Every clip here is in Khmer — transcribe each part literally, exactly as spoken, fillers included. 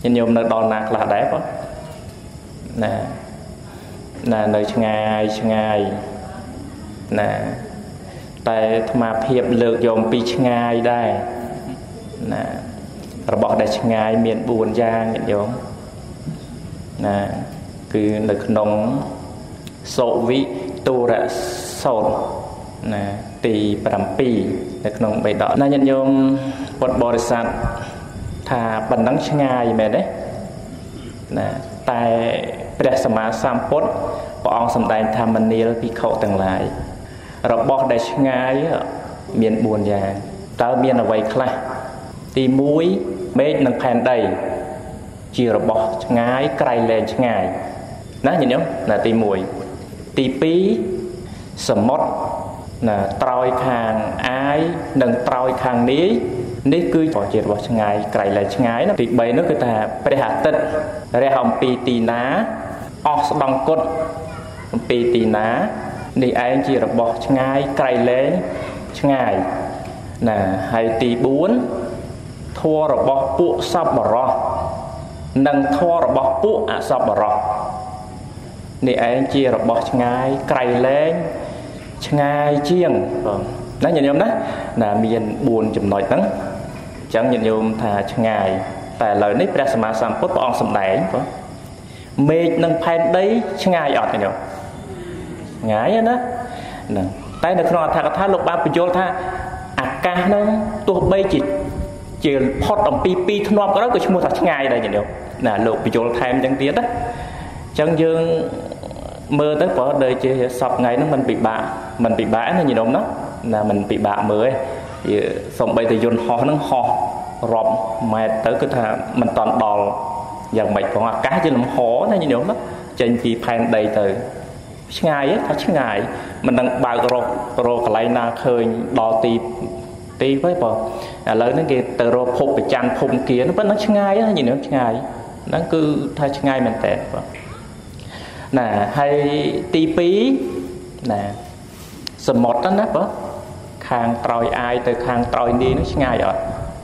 nhân nhôm nơi đòn nạc là đẹp á nè nè nơi ngày ngày nè tại mà hiệp lược dòng pi ngày đây nè rồi bỏ đại ngày miền buồn giang nhận giống nè cứ được nóng sổ vị tu ra sồn nè tì bàm pi được nóng bày đỏ na nhận giống một bò sạt thà bần đắng ngày mẹ đấy nè tạiព្រះសម្មាសម្ពុទ្ធព្រះអង្គសម្ដែងថាមនាលភិក្ខុទាំងឡាយរបស់ដែលឆ្ងាយមានបួនយ៉ាងតើមានអ្វីខ្លះទីមួយមេឃនិងផែនដីជារបស់ឆ្ងាយក្រៃលែងឆ្ងាយណាញញឹមណាទីមួយទីពីរសមុទ្រណាត្រោយខាងអាយនិងត្រោយខាងនាយនេះគឺជារបស់ឆ្ងាយក្រៃលែងឆ្ងាយណាទីបីនោះគឺថាព្រះអាទិត្យរះអំពីទីណាអស់ស្ដង់គុតអំពីទីណានេះឯងជារបស់ឆ្ងាយក្រៃលែងឆ្ងាយណាហើយទីបួនធម៌របស់ពួកសប្បុរសនិងធម៌របស់ពួកអសប្បុរសនេះឯងជារបស់ឆ្ងាយក្រៃលែងឆ្ងាយជាងបងណាញាតិញោមណាណាមានបួនចំណុចហ្នឹងអញ្ចឹងញាតិញោមថាឆ្ងាយតែឥឡូវនេះព្រះសម្មាសម្ពុទ្ធព្រះអង្គសម្ដែងបងមេឃនិងផែនដីឆ្ងាយអត់ទេញោមឆ្ងាយណាហ្នឹងតែនៅក្នុងអត្ថកថាលោកបានបញ្យល់ថាអាកាសហ្នឹងទោះបីជាជាផុតអំពីពីរធ្នាប់ក៏ដោយក៏ឈ្មោះថាឆ្ងាយដែរញោមណាលោកបញ្យល់ថែមចឹងទៀតណាអញ្ចឹងយើងមើលទៅព្រោះដូចជាសពថ្ងៃហ្នឹងมันពិបាកมันពិបាកណាញោមណាណាมันពិបាកមើលឯងសំបីតែយន្តហោះហ្នឹងហោះរាប់ម៉ែត្រទៅគឺថាมันតន់ដល់យ៉ាងម៉េចផងអាកាសជាលំហណាញោមណាចេញពីផែនដីទៅឆ្ងាយថាឆ្ងាយមិនដឹងបើករករកន្លែងណាឃើញដល់ទីទីវិញបងឥឡូវហ្នឹងគេទៅរកភពប្រច័នភូមិគាប៉ុណ្ណឹងឆ្ងាយណាញោមឆ្ងាយហ្នឹងគឺថាឆ្ងាយមែនតើបងណាហើយទីពីរណាសមុទ្រណាបងខាងត្រោយអាយទៅខាងត្រោយនេះនឹងឆ្ងាយអត់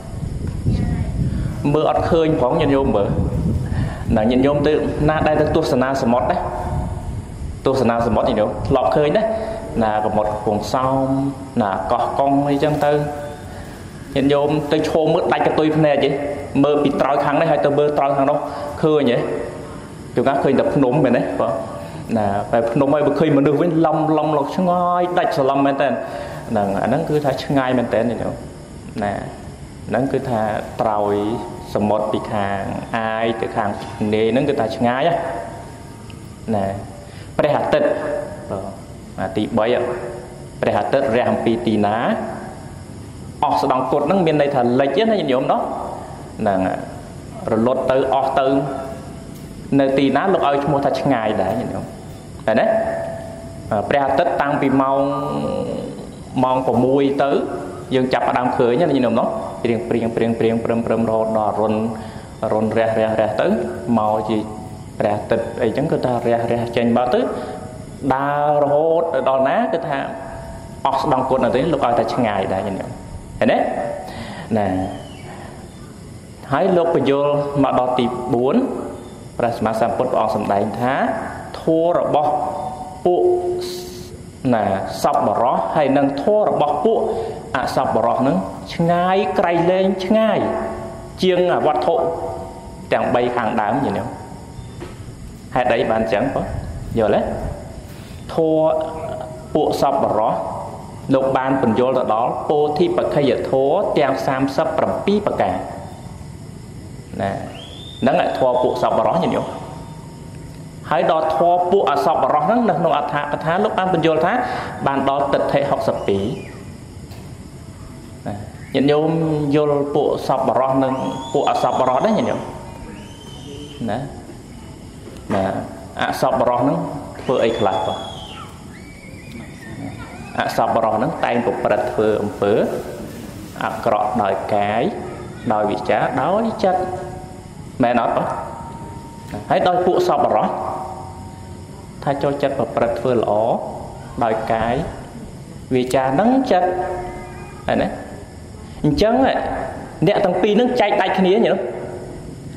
មើលអត់ឃើញផងញាតិញោមមើលណាញាតិញោមទៅណាដែលទៅទស្សនាសមុទ្រដែរទស្សនាសមុទ្រញាតិញោមធ្លាប់ឃើញដែរណាសមុទ្រកំពង់សោមណាកោះកុងអីចឹងទៅញាតិញោមទៅឈោមមើលដាច់កតុយភ្នែកទេមើលពីត្រោយខាងនេះហើយទៅមើលត្រោយខាងនោះឃើញទេជួនកាលឃើញតែភ្នំមែនទេបងណាតែភ្នំហើយបើឃើញមនុស្សវិញឡំឡំលោកឆ្ងាយដាច់ស្រឡំមែនតើហ្នឹងអាហ្នឹងគឺថាឆ្ងាយមែនតើណាហ្នឹងគឺថាត្រោយសមុទ្រពីខាងអាយទៅខាងនេហ្នឹងគឺថាឆ្ងាយណាព្រះអាទិត្យបាទទីបីព្រះអាទិត្យរះអំពីទីណាអស់ស្ដង់គុតហ្នឹងមានន័យថាលិចណាញោមណោះហ្នឹងរលត់ទៅអស់ទៅនៅទីណាលោកឲ្យឈ្មោះថាឆ្ងាយដែរញោមឃើញទេព្រះអាទិត្យតាំងពីម៉ោងម៉ោង6ទៅយើងចាប់ផ្ដើមឃើញណាញោមណោះព្រៀងព្រៀងព្រៀងព្រៀងព្រឹមព្រឹមរហូតដល់រុនរុនរះរះរះទៅមកជាព្រះអាទិត្យអីចឹងគឺថារះរះចេញមកទៅដើររហូតទៅដល់ណាគឺថាអស់ស្ដង់គុតនៅទីលោកឲ្យតែឆ្ងាយដែរញោមឃើញទេណាហើយលោកបញ្យល់មកដល់ទីបួនព្រះសម្មាសម្ពុទ្ធព្រះអង្គសម្ដែងថាធម៌របស់ពួកណាសប្បុរសហើយនឹងធម៌របស់ពួកអសប្បុរសហ្នឹងឆ្ងាយក្រៃលែងឆ្ងាយជាងវត្ថុទាំងបីខាងដើមយល់ទេហេតុអីបានអញ្ចឹងបងយល់ទេធម៌ពួកសប្បុរសលោកបានបញ្យល់ទៅដល់ពោធិបក្ខយធម៌ទាំងសាមសិបប្រាំពីរប្រការណាហ្នឹងឯធម៌ពួកសប្បុរសញញោមហើយដល់ធម៌ពួកអសប្បុរសហ្នឹងនៅក្នុងអត្ថកថាលោកបានបញ្យល់ថាបានដល់ទិដ្ឋិហុកសិបពីរញាតិញោមយល់ពួកសប្បុរសនិងពួកអសប្បុរសដែរញាតិញោមណាណាអសប្បុរសហ្នឹងធ្វើអីខ្លះបងអសប្បុរសហ្នឹងតែងប្រព្រឹត្តធ្វើអំពើអាក្រក់ដោយកាយដោយវិចារដោយចិត្តមែនអត់បងហើយដោយពួកសប្បុរសថាចូលចិត្តប្រព្រឹត្តធ្វើល្អដោយកាយវាចាហ្នឹងចិត្តហើយណាអញ្ចឹងអ្នកទាំងពីរហ្នឹងចែកដាច់គ្នាញ៉ឹង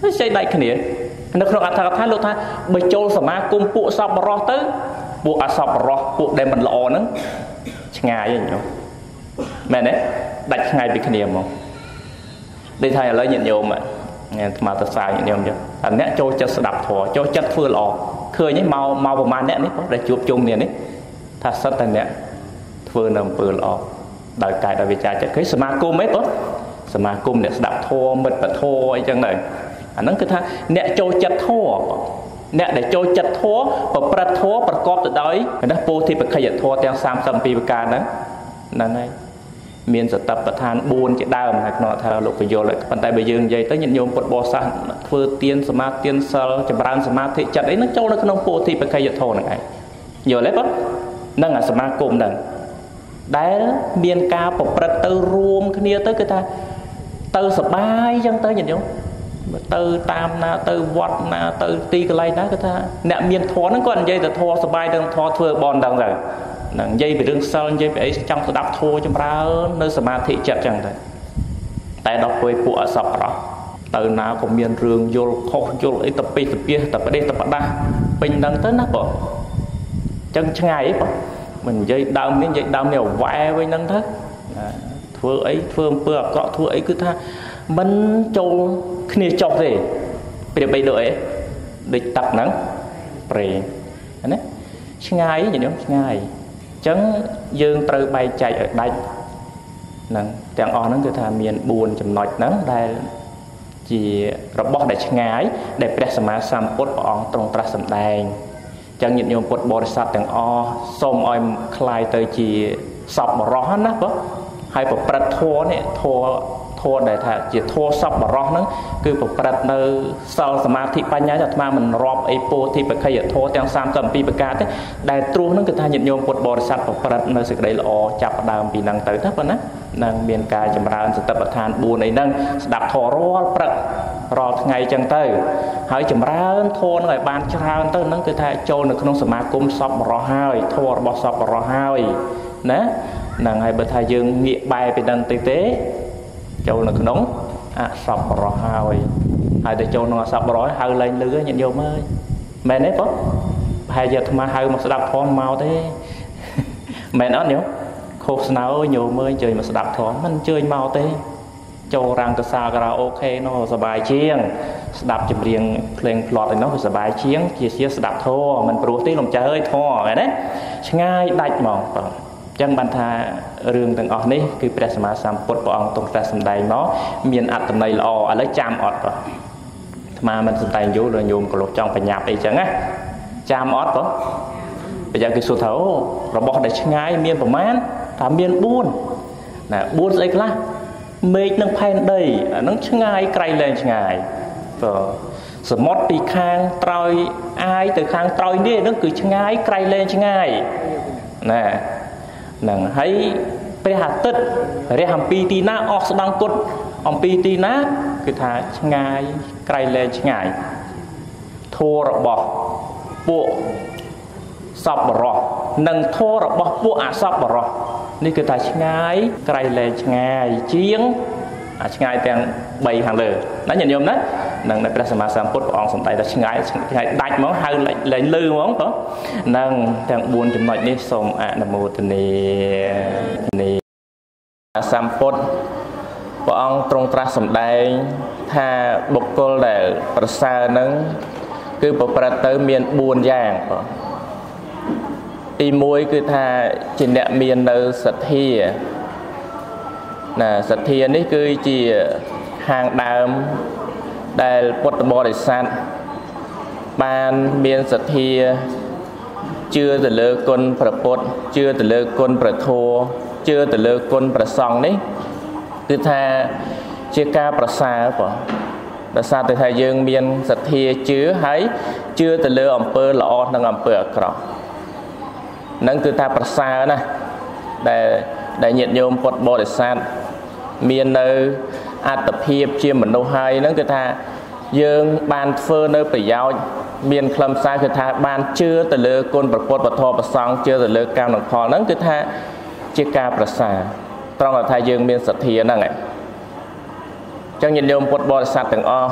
ใจได้ขนาดนึกเราอัตถกถาลูกท่าไปโจลสมากุมปุสอบบรอเตอร์ปุอาสอบบรอปุเดมันละอนั้นง่ายอย่างเดียวแม่เนี่ยดัดง่ายไปขนาดมั้งได้ทายอะไรอย่างเดียวmàมาตัดสายอย่างเดียวเดียวอันเนี้ยโจจะสดับถั่วโจจัดเฟื่อหลอกเคยนี่เมาเมาประมาณเนี้ยนี่เพราะได้จูบจุ่มเนี่ยนี่ถ้าสัตว์แต่เนี้ยเฟื่อนำเฟื่อหลอกได้กายได้วิจารจะเคยสมากุมไหมปุ๊บสมากุมเนี่ยสดับถั่วมิดปะถั่วไอ้จังเลยอันนั้นคือท่าเนี้ยโจจัดถั่วเนี้ยได้โจจัดถั่วปะประถั่วประกอบตัวได้นะโพธิปะขยันถั่วแตงสามสัมปีประการนั้นนั่นไงมีนสตับประธานบูนจะได้มาหน่อยถ้าเราไปโยเลยปัจจัยไปยืนยัยตั้งยันโยมปวดบอสันเฟื่อเตียนสมาเตียนเซลจะบรานสมาธิจัดไอ้นั่งโจ้แล้วก็น้องโพธิไปใครจะโทรนั่งไงโยเลยปะนั่งอ่ะสมาคมนั่งได้เมียนกาปประตูรวมគ្នាទៅគឺថាទៅសបាយចឹងទៅញាតិញោមទៅតាមណាទៅវត្តណាទៅទីកន្លែងណាគឺថាអ្នកមានធម៌ហ្នឹងគាត់និយាយតែធម៌សបាយដល់ធម៌ធ្វើបនដល់ទៅនឹងនិយាយពីរឿងសិលនិយាយពីអីចង់ស្ដាប់ធម៌ចម្រើននៅសមាធិចិត្តចឹងទៅតែដល់ពេលពួកអសប្បុរសទៅណាក៏មានរឿងយល់ខុសយល់អីទៅពេកទៅពីទៅប្រទេសទៅប្រដាស់ពេញហ្នឹងទៅណាបងចឹងឆ្ងាយអីបងមិននិយាយដើមនេះនិយាយដើមនេះវ៉ែវិញហ្នឹងទៅធ្វើអីធ្វើអំពើអាក្រក់ធ្វើអីគឺថាមិនចូលគ្នាចុះទេប្រៀបបីដូចអីដូចទឹកហ្នឹងប្រេងណាឆ្ងាយញញឹមឆ្ងាយចឹងយើងត្រូវបែកចែកឲ្យដាច់ហ្នឹងទាំងអស់ហ្នឹងគឺថាមានបួនចំណុចហ្នឹងដែលជារបស់ដែលឆ្ងាយដែលព្រះសម្មាសម្ពុទ្ធព្រះអង្គទ្រង់ត្រាស់សម្ដែងចឹងញាតិញោមពុទ្ធបរិស័ទទាំងអស់សូមឲ្យคล้ายទៅជាសពបរោះណាបងហើយប្រព្រឹត្តធម៌នេះធម៌ធម៌ដែលថាជាធម៌សពបរោះហ្នឹងគឺប្រព្រឹត្តនៅសិលសមាធិបញ្ញាអាត្មាមិនរាប់អីពោធិបក្ខយធម៌ទាំងសាមសិបពីរប្រការទេដែលទ្រោះហ្នឹងគឺថាញាតិញោមពុទ្ធបរិស័ទប្រព្រឹត្តនៅសេចក្តីល្អចាប់ដើមពីហ្នឹងទៅណាប៉ុណ្ណានឹងមានការចម្រើនសតិប្បដ្ឋានបួនអីហ្នឹងស្ដាប់ធម៌រាល់ព្រឹករាល់ថ្ងៃចឹងទៅហើយចម្រើនធម៌ហ្នឹងឲ្យបានច្រើនទៅហ្នឹងគឺថាចូលនៅក្នុងសមាគមសពបរោះហើយធម៌របស់សពបរោះហើយណាហ្នឹងហើយបើថាយើងងាកបែរពីហ្នឹងទៅទេចូលនៅក្នុងអសពបរោះហើយហើយទៅចូលក្នុងអសពបរោះហៅលែងលឺញាតិញោមអើយមែនទេបងប្រហែលជាអាត្មាហៅមកស្ដាប់ធម៌មកទេមែនអត់ញោមខុសស្នើញោមអើយជួយមកស្ដាប់ធម៌មិនជួយមកទេចូលរាំងកសាការ៉ាអូខេនោះសប្បាយជាងស្ដាប់ចម្រៀងភ្លេងផ្្លត់ឯនោះវាសប្បាយជាងជាជាស្ដាប់ធម៌មិនព្រោះទេលំចើអើយធម៌មែនទេឆ្ងាយដាច់ហ្មងបងចឹងបានថារឿងទាំងអស់នេះគឺព្រះសម្មាសម្ពុទ្ធព្រះអង្គទ្រង់ត្រាស់សម្ដែងមកមានអត្ថន័យល្អឥឡូវចាំអត់បងអាត្មាមិនសម្ដែងយូរដល់ញោមក៏លោកចង់បញ្ញាប់អីចឹងណាចាំអត់បងប្រយ័ត្នគេសួរថាអូរបស់ដែលឆ្ងាយមានប្រមាណថាមានបួនណាបួនស្អីខ្លះមេឃនឹងផែនដីអានឹងឆ្ងាយក្រៃលែងឆ្ងាយបើសមុទ្រពីខាងត្រើយអាយទៅខាងត្រើយនេះនឹងគឺឆ្ងាយក្រៃលែងឆ្ងាយណាហ្នឹងហើយព្រះអាទិត្យរះអំពីទីណាអស់ស្ដង់គុតអំពីទីណាគឺថាឆ្ងាយក្រៃលែងឆ្ងាយធម៌របស់ពួកសពបរោះនិងធម៌របស់ពួកអសពបរោះនេះគឺថាឆ្ងាយក្រៃលែងឆ្ងាយជាងអាឆ្ងាយទាំងបីខាងលើណាញាតិញោមណានឹងដែលព្រះសម្មាសម្ពុទ្ធព្រះអង្គសម្ដែងថាឆ្ងាយឆ្ងាយដាច់ហ្មងហៅលែងលឺហ្មងបងនឹងទាំងបួនចំណុចនេះសូមអនុមោទនានេះសម្ពុទ្ធព្រះអង្គទ្រង់ត្រាស់សម្ដែងថាបុគ្គលដែលប្រសើរនឹងគឺប្រព្រឹត្តទៅមានបួនយ៉ាងបងទីមួយគឺថាជាអ្នកមាននៅសទ្ធាណាសទ្ធានេះគឺជាហាងដើមដែលពុទ្ធបរិស័ទបានមានសទ្ធាជឿទៅលើគុណព្រះពុទ្ធជឿទៅលើគុណព្រះធម៌ជឿទៅលើគុណព្រះសង្ឃនេះគឺថាជាការប្រសើរបងដោយសារតែថាយើងមានសទ្ធាជឿហើយជឿទៅលើអំពើល្អនិងអំពើអាក្រក់នឹងគឺថាប្រសើរណាស់ដែលដែលញាតិញោមពុទ្ធបរិស័ទមាននៅអត្តភាពជាមនុស្សហើយហ្នឹងគឺថាយើងបានធ្វើនៅប្រយោជន៍មានខ្លឹមសារគឺថាបានជឿទៅលើគុណព្រះពុទ្ធពធព្រះសង្ឃជឿទៅលើកម្មនិងផលហ្នឹងគឺថាជាការប្រសើរត្រង់ថាយើងមានសទ្ធាហ្នឹងឯងចឹងញាតិញោមពុទ្ធបរិស័ទទាំងអស់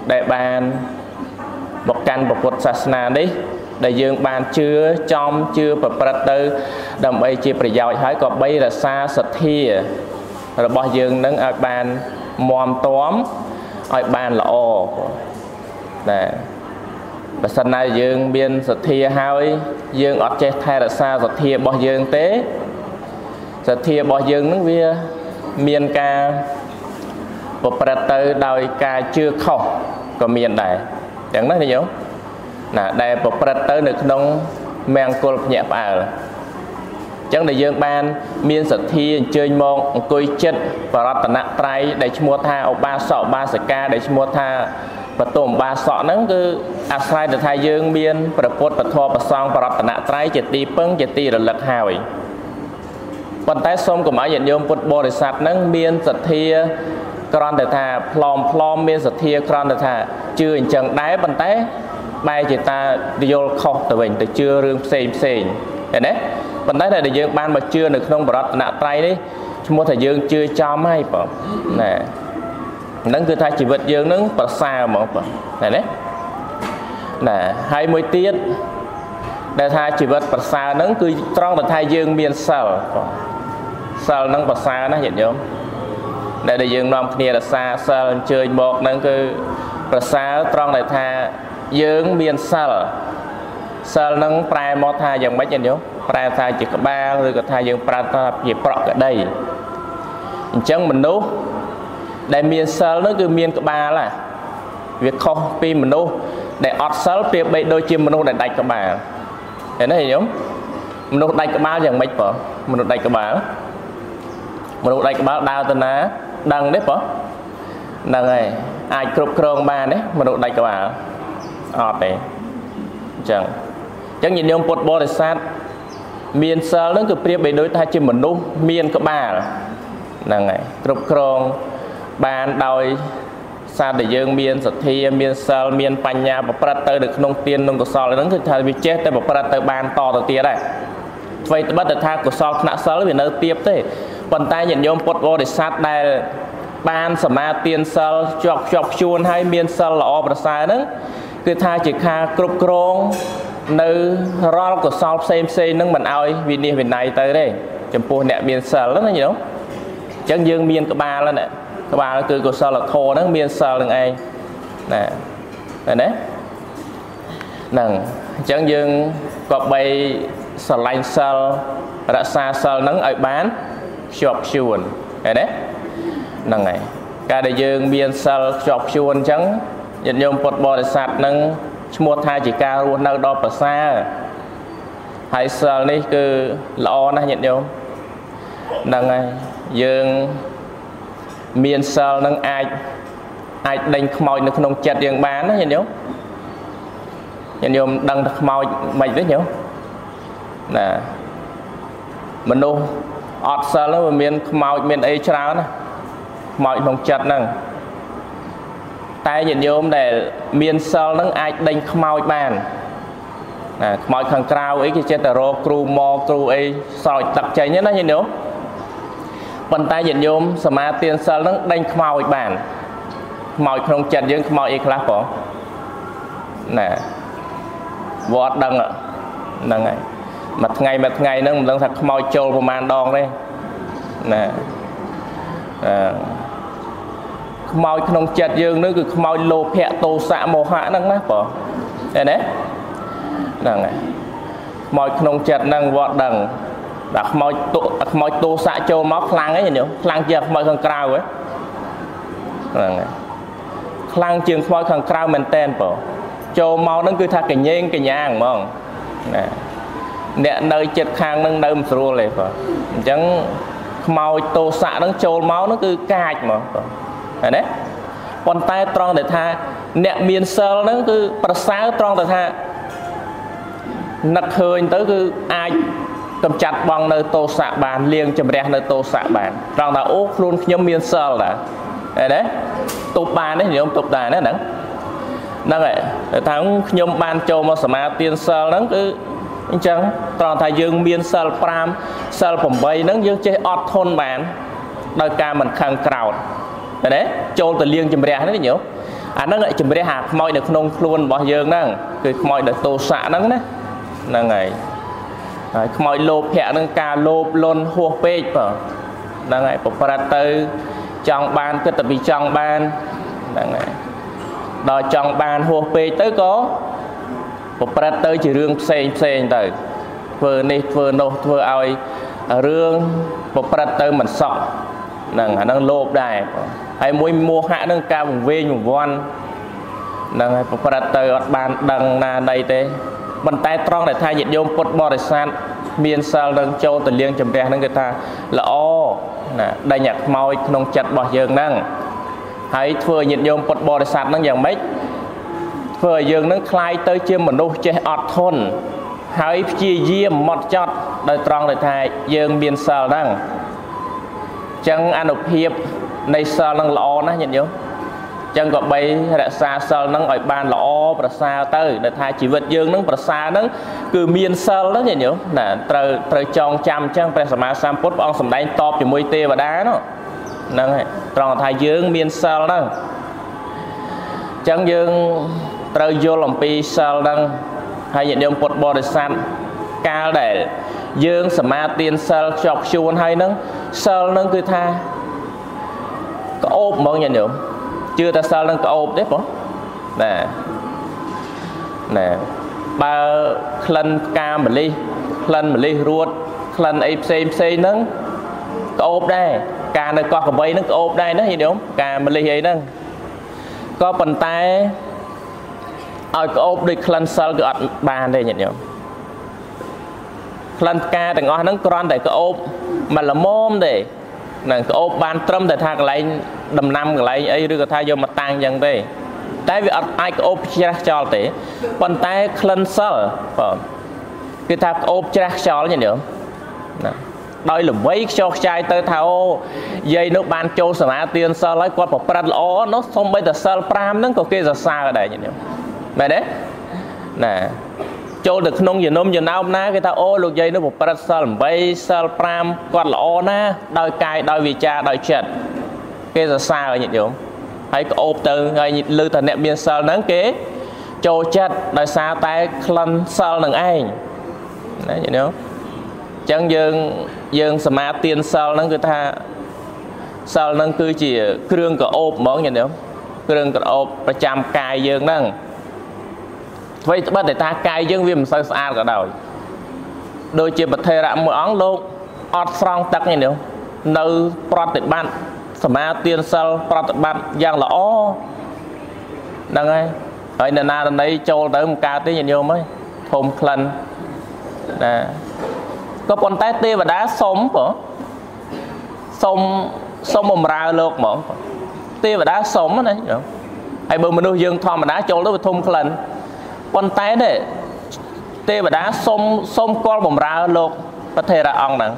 đại ban một căn một phút sát na đi để dương ban chưa trong chưa bật bật từ đầm bay chia phải giỏi hái có bay là xa sạch thia rồi bao dương nâng ở ban mòn tóm ở ban là o nè và sau này dương biên sạch thia hai dương ở trên thay là xa sạch thia bao dương tế sạch thia bao dương nó vía miền ca bật bật từ đòi ca chưa không có miền này chẳng nói gì nhớ nè đây bật bật tới được nông mang cột nhẹ vào chẳng để dương ban miền sạch thi chơi môn coi chết và ra tận nặng trai để mua tha ở ba sọ ba sợi ca để mua tha và tôm ba sọ nó cứ asai để thay dương miền và phốt và thò và xong và ra tận nặng trai chỉ ti pưng chỉ ti là lực hào còn tay xong của máy nhận dùng phốt bò để sạch nó miền sạch thi còn để tha plom plom miền sạch thi còn để tha chưa hình chẳng đáy bàn tay bay chỉ ta đi vô khóc từ mình từ chưa rương xem xem đấy vấn đề này để dương ban mà chưa được không bảo nạ tay đấy mua thời dương chưa cho mấy bảo nè nó cứ thay chỉ vật dương nó bảo xa mà này đấy nè hai mươi tiết để thay chỉ vật bảo xa nó cứ trong là thay dương miền sờ sờ nó bảo xa nó hiện không để để dương nom kia là xa sờ chơi một nó cứ bảo xa trong này thay dương miền sờ sờ nó prai mò thay dòng mấy chân nhớ prai thay chỉ có ba rồi có thay dương prai thay chỉ bọt ở đây chẳng mình nấu đại miền sờ nó cứ miền có ba là việc không pi mình nấu để ọt sờ pi bay đôi chim mình nấu để đánh có ba thế này giống mình nấu đánh có ba dòng mấy bỏ mình nấu đánh có ba mình nấu đánh có ba đào tên á đằng đấy bỏ đằng này ai chụp krong ba đấy mình nấu đánh có ba ọt đấy chẳng chẳng nhìn ông bột bò để sát miền sơ nó cứ priệp bị đối thay chim mình nung miền có ba là ngày trục krong bàn đòi xa để dương miền sạch thi miền sơ miền panh nhà và prater được nông tiên nông của sò nó cứ thay vì chết tới một prater bàn to đầu tiên đây vậy tôi bắt được tha của sò nã sơ vì nơi tiếp thế còn tay nhìn ông bột bò để sát đây ban sầm ma tiên sơ chọc chọc chuồn hay miền sơ lọ và sai đó cứ thay chỉ kha trục krong nơi rau của sau xem xem nó mình ao vì này vì này tới đây chấm pua nè miền sờ rất là nhiều chẳng dương miền có ba lên nè có ba cứ của sau là thô nó miền sờ là ai nè này đấy nè chẳng dương có bay sờ lạnh sờ đã xa sờ nắng ở bán chọc chuồn này đấy nè này cả đại dương miền sờ chọc chuồn chẳng nhận nhôm bột bò để sạt nắng mua thay chỉ ca luôn nơi đó xa hãy sờ đi cứ lo nó nhận được nâng này dương miền sờ nâng ai ai đánh mồi nó không chặt dương bán nó nhận được nhận được đăng mồi mày đấy nhớ nè mình đâu ọt sờ nó miền mồi miền ấy trao nè mồi không chặt nè tay nhìn vô để miền sơ nó ai đánh khmoi bàn à mọi thằng cao ấy cái chết rồi cru mò cru ấy sỏi tập chạy nhé nó nhìn nhớ bàn tay nhìn vô sma tiền sơ nó đánh khmoi bàn mọi không chặt những khmoi ấy khác bỏ nè vót đằng ạ đằng này mặt ngày mặt ngày nó đang thật khmoi trâu của màn đòn đây nè à môi không chặt dương nữa cứ môi lô phẹ tô xạ mồ hả năng nát bỏ đây đấy này môi không chặt năng vọt đằng đặt môi tô môi tô xạ châu máu khlang ấy nhỉ khlang chưa môi thằng cao ấy này khlang trường môi thằng cao mình tên bỏ châu máu nó cứ thay cái nhang cái nhang mà nè nè nơi chật khang nâng đâm sưu lại bỏ chẳng môi tô xạ nó châu máu nó cứ cạch mà đấy còn tay tròn để tha nẹt miền sơ nó cứ bật sáng tròn để tha nặc hơi tới cứ ai cầm chặt bằng nơi tô xạ bàn liền chầm rẽ nơi tô xạ bàn tròn là úp luôn nhóm miền sơ là đấy đấy tục bàn đấy nhóm tục đàn đấy nè nó vậy thằng nhóm ban châu mà sma tiên sơ nó cứ chẳng tròn thay dương miền sơ pram sơ phẩm bay nó dương chơi ọt thôn bàn đôi ca mình khăn cào đấy châu từ liên chìm rè đấy nhỉ à nó lại chấm rễ hạt mọi được nông luôn bao giờ năng cứ mọi được tô xạ nắng đấy là ngày mọi lốp hẹ nâng ca lốp lôn hô pê vào là ngày bộ phạt tư trong ban cứ tập bị trong ban là ngày đòi trong ban hô pê tới có bộ phạt tư chỉ riêng xe xe tới vừa nít vừa nô vừa ai riêng bộ phạt tư mình sọ nâng nâng lốp đài hay mỗi mua hạ nâng ca vùng vê vùng von nâng bộ phạt tư ở ban đằng na đây thế bàn tay tròn để thay nhiệt yôm bột bò để san miên sal nâng châu từ liên chấm rè nâng người ta là o nè đây nhạc môi nông chặt bỏ giường nâng hãy vừa nhiệt yôm bột bò để san nâng dạng mấy vừa giường nâng khai tới chiêm mình đâu chơi ọt thôn hãy chia diêm một chót đời tròn để thay giường miên sal nâng chẳng ăn được hiệp này sal nâng lọ ná nhiệt yôm chân có bay đã xa sal nâng ở ban lọ và xa tới để thay chỉ vật dương nâng và xa nâng cứ miên sal đó nhỉ nhớ là trời trời tròn trăm chân phải sama samput ông sầm đánh top chỉ môi tê và đá nó nâng tròn thay dương miên sal đó chân dương trời vô lòng pi sal nâng hay nhận dương bột bò để san cao để dương sama tiên sal chọc chuồn hay nâng sal nâng cứ tha có ốp mong nhận nhớ chưa ta sao đang có ốp đấy không nè nè ba khăn cam mà ly khăn mà ly ruột khăn ấy xem xem nâng có ốp đây cà này có cái bay nó có ốp đây nó gì đúng cà mà ly ấy nâng có bàn tay ở có ốp đi khăn sao cái bàn đây nhận không khăn ca từng ngõ nó còn để có ốp mà là môm để nàng có ốp ban trâm để thang lại đầm năm lại ấy đưa thay vô mặt tăng dần đây tại vì ai có ốp chả cho thế còn tay cleanser cái thang ốp chả cho như nữa đôi là mấy cho trai tới thao dây nó ban châu sả má tiền sơ lấy qua một prat ló nó xong bây giờ sơ pram nó có kia giờ xa ở đây như nữa mày đấy nè châu được nông giờ nôm giờ nào na cái thao ô lục dây nó một prat sơ mấy sơ pram quạt ló na đôi cài đôi vị cha đôi chật cái giờ xa ở nhiệt độ hãy có ốp từ ngày lưu thần nẹp biên sơ nắng kế châu chật đôi xa tay khăn sơ nằng anh đấy nhiệt độ chẳng dương dương sama tiên sal nâng cứ tha sal nâng cứ chỉ kêu cả ốp món như thế kêu cả ốpประจำ cài dương nâng vậy bắt để ta cài dương viêm sơ xa cả đời đôi chỉ bật thề rạm mỗi ón luôn ọt xong tắc như thế nơi prot ban sama tiên sal prot ban giang là ó nâng ấy ở nơi nào đây châu tới một ca tới nhiều mới thôm khăn nè có con tay tê và đá sống của sống sống một ra lột mà tê và đá sống này hay bữa mình nuôi dương thò mà đá trâu nó thùng lần con tay đấy tê và đá sống sống con một ra lột có thể là ăn nè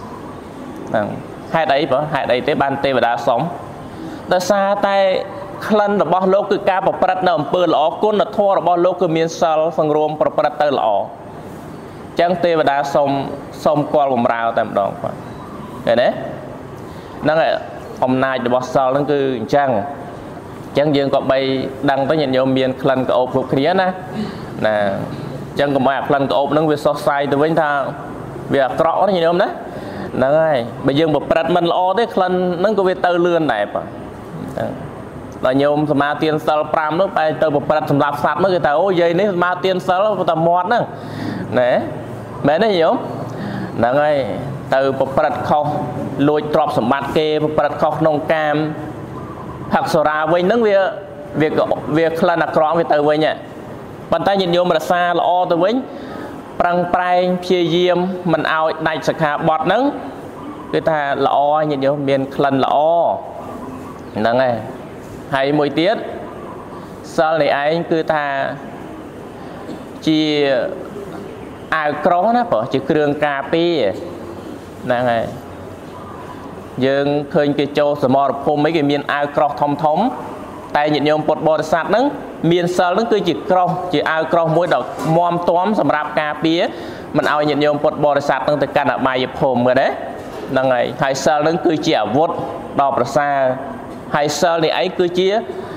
hai đấy vợ hai đấy tế ban tê và đá sống ta xa tay khăn là bao lô cứ ca bọc bát nằm bơ lọ côn là thua là bao lô cứ miên sal phần rôm bọc bát tơ lọ chẳng tê và đá xong xong qua một rào tạm đòn vậy đấy nó là hôm nay được boss nó cứ chẳng chẳng dương có bay đăng tới nhận nhôm miền khăn cái ốp phục kia nè nè chẳng có mà khăn cái ốp nó về so sai từ với ta việc rõ như không đấy nó này bây giờ một bát mình lo đấy khăn nó có về tơ lươn này là nhôm mà tiền sal pram nó bay tơ một bát sầm lạp sạt nó người ta ôi dây đấy mà tiền sal nó tầm mọt nữa nè mẹ nói hiểu nè ơi từ một bát không lùi trọp sầm bát kê một bát không nông cam hạt sora với nắng việc việc việc là nạc rong về từ với nhỉ bàn tay nhìn vô mà xa là o từ với prang prai chia diêm mình ao đại sạc hạ bọt nắng người ta là o nhìn vô miền khăn là o nè ơi hay mùi tiết sau này anh cứ ta chia ai có nó bỏ chỉ kêu cà phê nè này dương khơi cái châu sờ mò phôm mấy cái miền ai có thông thống tay nhận nhôm bột bò sạt nắng miền sờ nó cứ chỉ cong chỉ ai có mỗi đợt mom tóm sầm rạp cà phê mình ao nhận nhôm bột bò sạt nắng từ căn ở bài phôm rồi đấy nè này hay sờ nó cứ chỉ vót đỏ bờ xa hay sờ này ấy cứ chia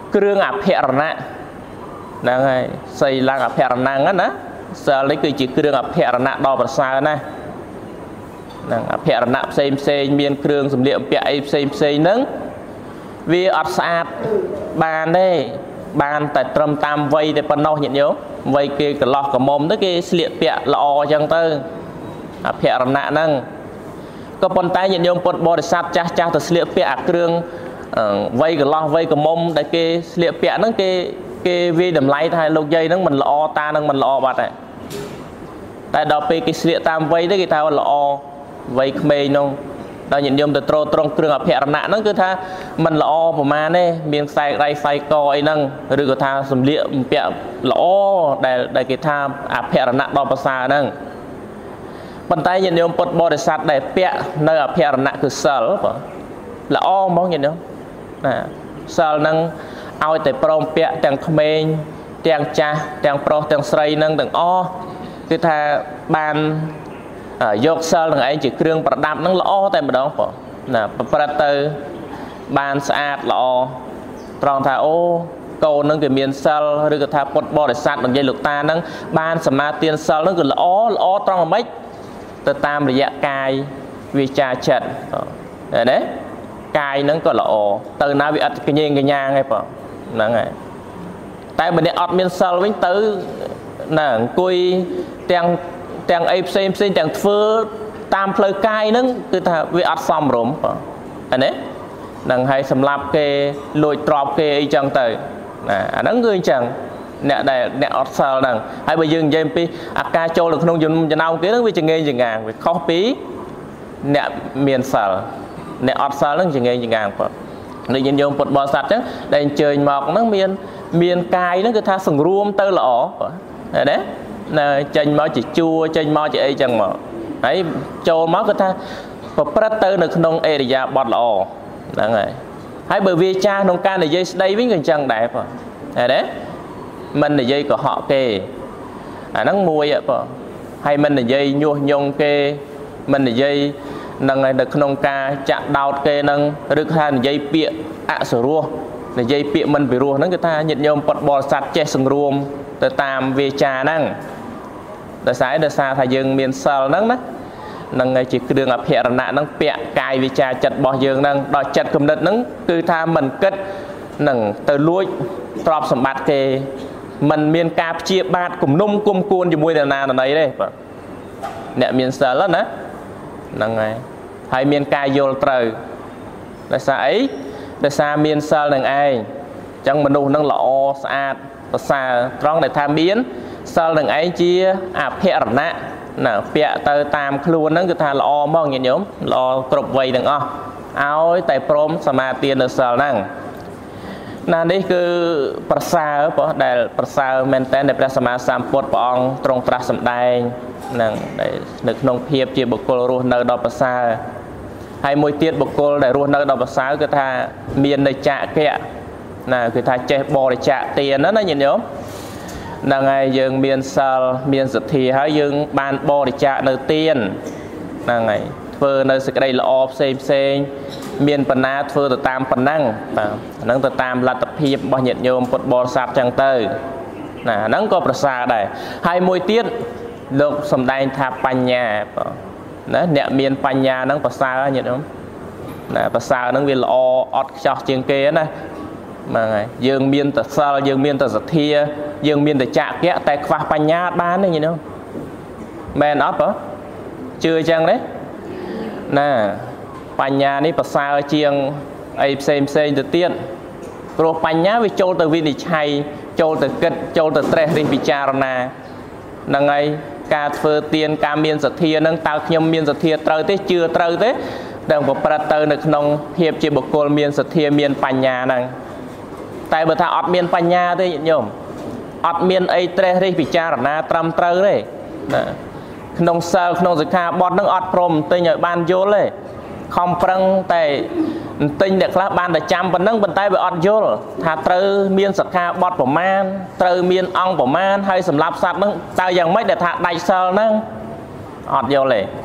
គ្រឿងអភរណៈហ្នឹងហើយសីឡើងអភរណៈហ្នឹងណាសិលនេះគឺជាគ្រឿងអភរណៈដ៏ប្រសើរណាស់ហ្នឹងអភរណៈផ្សេងផ្សេងមានគ្រឿងសម្លៀកបំពាក់អីផ្សេងផ្សេងហ្នឹងវាអត់ស្អាតបានទេបានតែត្រឹមតាមវ័យតែប៉ុណ្ណោះញាតិញោមវ័យគេកន្លោះកមុំទៅគេស្លៀកពាក់ល្អអញ្ចឹងទៅអភរណៈហ្នឹងក៏ប៉ុន្តែញាតិញោមពុទ្ធបរិស័ទចាស់ចាស់ទៅស្លៀកពាក់អាគ្រឿងវ័យកន្លោះវ័យកមុំដែលគេស្លៀកពាក់ហ្នឹងគេគេវាយតម្លៃថាលោកយាយហ្នឹងមិនល្អតាហ្នឹងមិនល្អបាត់ហើយតែដល់ពេលគេស្លៀកតាមវ័យទៅគេថាល្អវ័យក្មេងនោះដល់ញាតិញោមទៅត្រត្រង់គ្រឿងអភរណៈហ្នឹងគឺថាมันល្អប្រមាណទេមានខ្សែដៃខ្សែកអីហ្នឹងឬក៏ថាសម្លៀកបំពាក់ល្អដែលដែលគេថាអភរណៈដ៏ប្រសើរហ្នឹងប៉ុន្តែញាតិញោមពុទ្ធបរិស័ទដែលពាក់នៅអភរណៈគឺសិលបងល្អហ្មងញាតិញោមណាសិលហ្នឹងឲ្យតែព្រមពាក់ទាំងក្មេងទាំងចាស់ទាំងប្រុសទាំងស្រីហ្នឹងទាំងអស់គឺថាបានយកសិលនឹងឯងជាគ្រឿងប្រដាប់ហ្នឹងល្អតែម្ដងបងណាប្រព្រឹត្តទៅបានស្អាតល្អត្រង់ថាអូកូនហ្នឹងគេមានសិលឬក៏ថាពុទ្ធបរិស័ទនិយាយលោកតាហ្នឹងបានសមាទានសិលហ្នឹងគឺល្អល្អត្រង់អ្មេចទៅតាមរយៈកាយវាចាចិត្តឃើញទេកាយហ្នឹងក៏ល្អទៅណាវាអត់កញែងកញ្ញាងឯងបងហ្នឹងហើយតែបើអ្នកអត់មានសិលវិញទៅណាអង្គុយទាំងទាំងអីផ្សេងផ្សេងទាំងធ្វើតាមផ្លូវកាយហ្នឹងគឺថាវាអត់សមរម្យបងឃើញទេហ្នឹងហើយសម្រាប់គេលួចទ្រព្យគេអីចឹងទៅណាអាហ្នឹងគឺអញ្ចឹងអ្នកដែលអ្នកអត់សិលហ្នឹងហើយបើយើងនិយាយពីអាការចូលនៅក្នុងចំណោមគេហ្នឹងវាចងេងចងាងវាខុសពីអ្នកមានសិលអ្នកអត់សិលហ្នឹងចងេងចងាងបងនេះញាតិញោមពុទ្ធបរិស័ទចឹងដែលអញ្ជើញមកហ្នឹងមានមានកាយហ្នឹងគឺថាសង្រួមទៅល្អបងឃើញទេណាចេញមកជាជួចេញមកជាអីចឹងមកហើយចូលមកគឺថាប្រព្រឹត្តទៅនៅក្នុងអេរិយាបថល្អហ្នឹងហើយហើយបើវាចាស់ក្នុងការនិយាយស្ដីវិញក៏អញ្ចឹងដែរបងឃើញទេមិននិយាយកុហកគេអាហ្នឹងមួយបងហើយមិននិយាយញុះញង់គេមិននិយាយនឹងនៅក្នុងការចាក់ដោតគេនឹងឬថានិយាយពាក្យអសុរោះនិយាយពាក្យមិនពិរោះហ្នឹងគឺថាញាតិញោមពុទ្ធបរិស័ទចេះសង្រួមទៅតាមវាចាហ្នឹងដោយសារដោយសារថាយើងមានសិលហ្នឹងណានឹងជាគ្រឿងអភរណៈហ្នឹងពាក់កាយវាចាចិត្តរបស់យើងហ្នឹងដល់ចិត្តគំនិតហ្នឹងគឺថាមិនគិតនឹងទៅលួចទ្រព្យសម្បត្តិគេមិនមានការព្យាបាទគំនុំគុំគួនជាមួយនរណានរណីទេបាទអ្នកមានសិលណាហ្នឹងហើយហើយមានការយល់ត្រូវដោយសារអីដោយសារមានសិលនឹងឯងអញ្ចឹងមនុស្សហ្នឹងល្អស្អាតប្រសើរត្រង់ដែលថាមានសិលនឹងឯងជាអភរណៈណាពាក់ទៅតាមខ្លួនហ្នឹងគឺថាល្អហ្មងញាតិញោមល្អគ្រប់វ័យទាំងអស់ឲ្យតែព្រមសមាទាននៅសិលហ្នឹងណានេះគឺប្រសើរព្រោះដែលប្រសើរមែនតើដែលព្រះសម្មាសម្ពុទ្ធព្រះអង្គទ្រង់ត្រាស់សម្ដែងហ្នឹងនៅក្នុងភាពជាបុគ្គលរស់នៅដ៏ប្រសើរហើយមួយទៀតបុគ្គលដែលរស់នៅដ៏ប្រសើរគឺថាមាននៅចាកៈណាគឺថាចេះបរិច្ចាគទានណាញាតិញោមហ្នឹងហើយយើងមានសិលមានសទ្ធាហើយយើងបានបរិច្ចាគនៅទានហ្នឹងហើយធ្វើនៅសេចក្តីល្អផ្សេងផ្សេងមានបណ្ណាធ្វើទៅតាមប៉ុណ្ណឹងបាទហ្នឹងទៅតាមលទ្ធភាពរបស់ញាតិញោមពុទ្ធបរិស័ទចឹងទៅណាហ្នឹងក៏ប្រសើរដែរហើយមួយទៀតលោកសំដែងថាបញ្ញាបាទណាអ្នកមានបញ្ញាហ្នឹងប្រសើរញាតិញោមណាប្រសើរហ្នឹងវាល្អអត់ខ្ចោះជាងគេណាហ្នឹងហើយយើងមានតែសិលយើងមានតែសទ្ធាយើងមានតែចាកៈតែខ្វះបញ្ញាបានទេញាតិញោមមែនអត់បងជឿអញ្ចឹងទេណាបញ្ញានេះប្រសើរជាងអីផ្សេងផ្សេងទៅទៀតព្រោះបញ្ញាវាចូលទៅវិនិច្ឆ័យចូលទៅគិតចូលទៅត្រេះរិះពិចារណាហ្នឹងហើយការធ្វើទានការមានសទ្ធាហ្នឹងតើខ្ញុំមានសទ្ធាត្រូវទេជឿត្រូវទេដែលប្រព្រឹត្តទៅនៅក្នុងភាពជាបុគ្គលមានសទ្ធាមានបញ្ញាហ្នឹងតែបើថាអត់មានបញ្ញាទេញាតិញោមអត់មានអីត្រេះរិះពិចារណាត្រឹមត្រូវទេណាក្នុងសិលក្នុងសិក្ខាបទហ្នឹងអត់ព្រមទិញឲ្យបានយល់ទេខំប្រឹងតែទិញអ្នកខ្លះបានតែចាំប៉ុណ្ណឹងប៉ុន្តែវាអត់យល់ថាត្រូវមានសិក្ខាបទប្រមាណត្រូវមានអង្គប្រមាណហើយសម្រាប់សត្វហ្នឹងតើយ៉ាងម៉េចដែលថាដាច់សិលហ្នឹងអត់យល់ទេ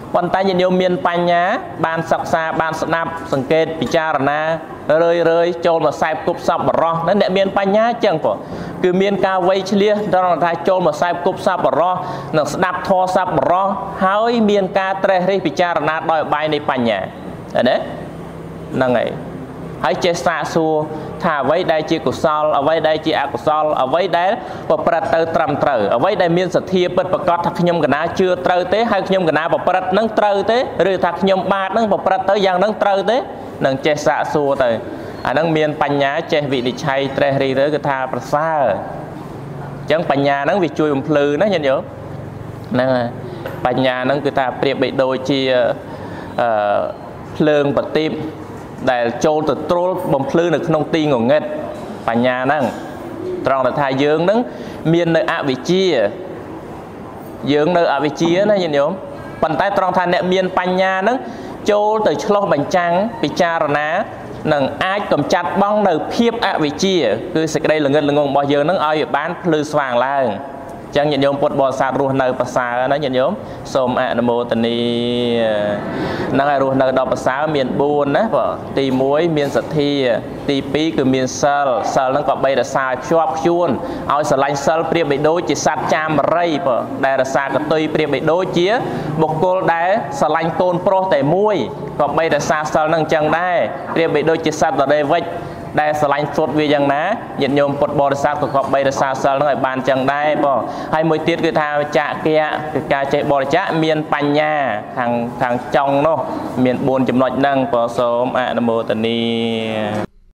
ប៉ុន្តែញាតិញោមមានបញ្ញាបានសិក្សាបានស្ដាប់សង្កេតពិចារណារឿយរឿយចូលមកខ្សែគប់សពបរោះហ្នឹងអ្នកមានបញ្ញាចឹងប៉ុគឺមានការវៃឆ្លៀសដល់ថាចូលមកខ្សែគប់សពបរោះនិងស្ដាប់ធម៌សពបរោះហើយមានការត្រេះរិះពិចារណាដោយបាយនៃបញ្ញាឃើញទេហ្នឹងហើយហើយចេះសាកសួរថាអ្វីដែលជាកុសលអ្វីដែលជាអកុសលអ្វីដែលប្រព្រឹត្តទៅត្រឹមត្រូវអ្វីដែលមានសទ្ធាពិតប្រាកដថាខ្ញុំកណាជឿត្រូវទេហើយខ្ញុំកណាប្រព្រឹត្តនឹងត្រូវទេឬថាខ្ញុំបាទនឹងប្រព្រឹត្តទៅយ៉ាងនឹងត្រូវទេនឹងចេះសាកសួរទៅអានឹងមានបញ្ញាចេះវិនិច្ឆ័យត្រេះរិះទៅគឺថាប្រសើរអញ្ចឹងបញ្ញាហ្នឹងវាជួយបំភ្លឺណាញាតិញោមហ្នឹងហើយបញ្ញាហ្នឹងគឺថាប្រៀបបីដូចជាអឺភ្លើងប្រទីបដែលចូលទៅទ្រុលបំភ្លឺនៅក្នុងទីងងឹតបញ្ញាហ្នឹងត្រង់ថាយើងហ្នឹងមាននៅអវិជ្ជាយើងនៅអវិជ្ជាណាញាតិញោមប៉ុន្តែត្រង់ថាអ្នកមានបញ្ញាហ្នឹងចូលទៅឆ្លោះបញ្ចាំងពិចារណានឹងអាចកំចាត់បងនៅភាពអវិជ្ជាគឺសេចក្តីល្ងិតល្ងងរបស់យើងហ្នឹងឲ្យបានភ្លឺស្វាងឡើងអញ្ចឹងញាតិញោមពុទ្ធបរិស័ទរស់នៅប្រសើរណាញាតិញោមសូមអនុមោទនាហ្នឹងហើយរស់នៅដល់ប្រសើរមានបួនណាបងទីមួយមានសទ្ធាទីពីរគឺមានសិលសិលហ្នឹងក៏បីរសាឲ្យភ្ជាប់ខ្ជួនឲ្យស្រឡាញ់សិលប្រៀបបីដូចជាសត្វចាមរីបងដែលរសាកតុយប្រៀបបីដូចជាបុគ្គលដែលស្រឡាញ់កូនប្រុសតែមួយក៏បីរសាសិលហ្នឹងអញ្ចឹងដែរប្រៀបបីដូចជាសត្វដរេវិចដែលស្រឡាញ់សុទ្ធវាយ៉ាងណាញាតិញោមពុទ្ធបរិស័ទក៏គប្បីរសាសិលហ្នឹងឲ្យបានចឹងដែរបងហើយមួយទៀតគឺថាចាក់គៈគឺការចេះបរិច្ចាគមានបញ្ញាខាងខាងចុងនោះមានបួនចំណុចហ្នឹងបងសូមអនុមោទនា